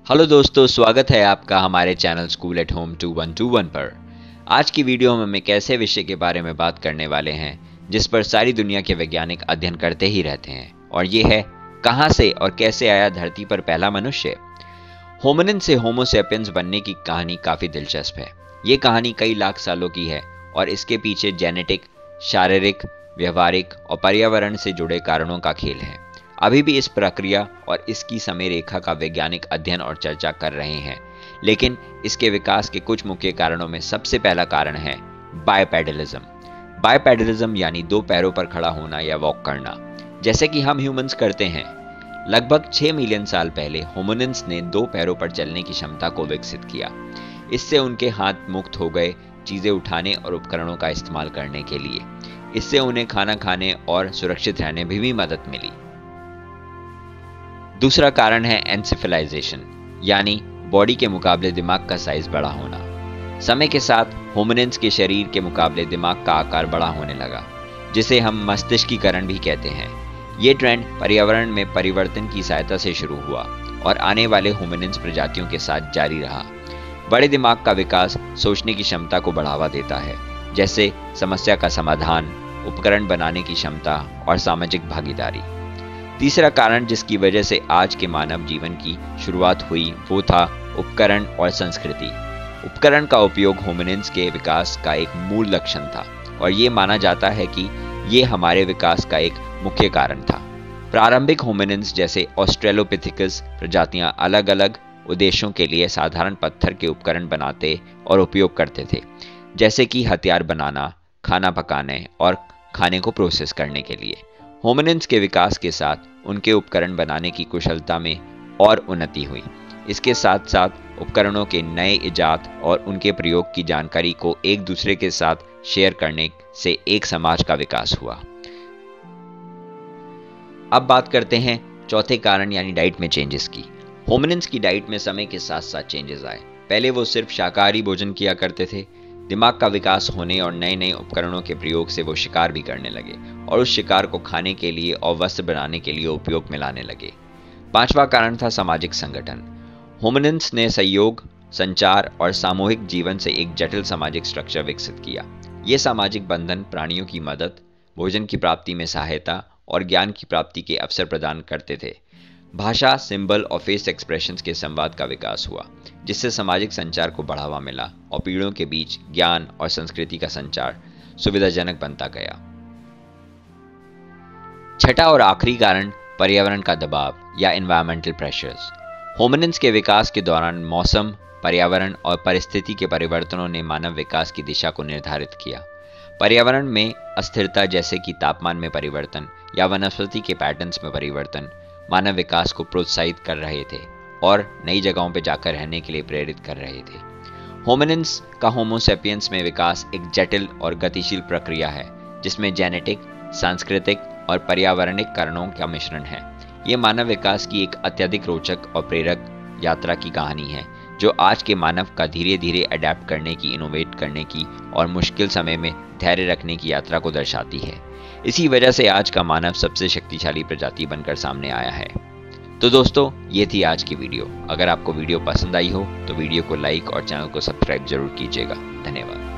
Hello दोस्तों, स्वागत है आपका हमारे चैनल स्कूल एट होम 2121 पर। आज की वीडियो में हम एक ऐसे विषय के बारे में बात करने वाले हैं जिस पर सारी दुनिया के वैज्ञानिक अध्ययन करते ही रहते हैं, और ये है कहां से और कैसे आया धरती पर पहला मनुष्य। होमिनिन से होमो सैपियंस बनने की कहानी काफी दिलचस्प है। ये कहानी कई लाख सालों की है और इसके पीछे जेनेटिक, शारीरिक, व्यवहारिक और पर्यावरण से जुड़े कारणों का खेल है। अभी भी इस प्रक्रिया और इसकी समय रेखा का वैज्ञानिक अध्ययन और चर्चा कर रहे हैं, लेकिन इसके विकास के कुछ मुख्य कारणों में सबसे पहला कारण है बायपेडलिज्म। बायपेडलिज्म यानी दो पैरों पर खड़ा होना या वॉक करना, जैसे कि हम ह्यूमंस करते हैं। लगभग 6 मिलियन साल पहले होमिनिन्स ने दो पैरों पर चलने की क्षमता को विकसित किया। इससे उनके हाथ मुक्त हो गए चीजें उठाने और उपकरणों का इस्तेमाल करने के लिए। इससे उन्हें खाना खाने और सुरक्षित रहने में भी मदद मिली। दूसरा कारण है एनसेफेलाइजेशन, यानी बॉडी के मुकाबले दिमाग का साइज बड़ा होना। समय के साथ होमिनिन्स के शरीर के मुकाबले दिमाग का आकार बड़ा होने लगा, जिसे हम मस्तिष्कीकरण भी कहते हैं। ये ट्रेंड पर्यावरण में परिवर्तन की सहायता से शुरू हुआ और आने वाले होमिनिन्स प्रजातियों के साथ जारी रहा। बड़े दिमाग का विकास सोचने की क्षमता को बढ़ावा देता है, जैसे समस्या का समाधान, उपकरण बनाने की क्षमता और सामाजिक भागीदारी। तीसरा कारण जिसकी वजह से आज के मानव जीवन की शुरुआत हुई वो था उपकरण और संस्कृति। उपकरण का उपयोग होमिनिन्स के विकास का एक मूल लक्षण था और ये माना जाता है कि ये हमारे विकास का एक मुख्य कारण था। प्रारंभिक होमिनिन्स जैसे ऑस्ट्रेलोपिथेकस प्रजातियां अलग अलग उद्देश्यों के लिए साधारण पत्थर के उपकरण बनाते और उपयोग करते थे, जैसे कि हथियार बनाना, खाना पकाने और खाने को प्रोसेस करने के लिए। होमिनिन्स के विकास के साथ उनके उपकरण बनाने की कुशलता में और उन्नति हुई। इसके साथ साथ उपकरणों के नए इजाद और उनके प्रयोग की जानकारी को एक दूसरे के साथ शेयर करने से एक समाज का विकास हुआ। अब बात करते हैं चौथे कारण यानी डाइट में चेंजेस की। होमिनिन्स की डाइट में समय के साथ साथ चेंजेस आए। पहले वो सिर्फ शाकाहारी भोजन किया करते थे। दिमाग का विकास होने और नए नए उपकरणों के प्रयोग से वो शिकार भी करने लगे और उस शिकार को खाने के लिए और वस्त्र बनाने के लिए उपयोग में लाने लगे। पांचवा कारण था सामाजिक संगठन। होमिनिन्स ने सहयोग, संचार और सामूहिक जीवन से एक जटिल सामाजिक स्ट्रक्चर विकसित किया। ये सामाजिक बंधन प्राणियों की मदद, भोजन की प्राप्ति में सहायता और ज्ञान की प्राप्ति के अवसर प्रदान करते थे। भाषा, सिंबल और फेस एक्सप्रेशंस के संवाद का विकास हुआ, जिससे सामाजिक संचार को बढ़ावा मिला और पीढ़ियों के बीच ज्ञान और संस्कृति का संचार सुविधाजनक बनता गया। छठा और आखिरी कारण पर्यावरण का दबाव या एनवायरमेंटल प्रेशर्स। होमिनिन्स के विकास के दौरान मौसम, पर्यावरण और परिस्थिति के परिवर्तनों ने मानव विकास की दिशा को निर्धारित किया। पर्यावरण में अस्थिरता जैसे कि तापमान में परिवर्तन या वनस्पति के पैटर्न्स में परिवर्तन मानव विकास को प्रोत्साहित कर रहे थे और नई जगहों पर जाकर रहने के लिए प्रेरित कर रहे थे। होमिनिन्स का होमो सैपियंस में विकास एक जटिल और गतिशील प्रक्रिया है, जिसमें जेनेटिक, सांस्कृतिक और पर्यावरणिक कारणों का मिश्रण है। ये मानव विकास की एक अत्यधिक रोचक और प्रेरक यात्रा की कहानी है, जो आज के मानव का धीरे धीरे अडेप्ट करने की, इनोवेट करने की और मुश्किल समय में धैर्य रखने की यात्रा को दर्शाती है। इसी वजह से आज का मानव सबसे शक्तिशाली प्रजाति बनकर सामने आया है। तो दोस्तों, ये थी आज की वीडियो। अगर आपको वीडियो पसंद आई हो तो वीडियो को लाइक और चैनल को सब्सक्राइब जरूर कीजिएगा। धन्यवाद।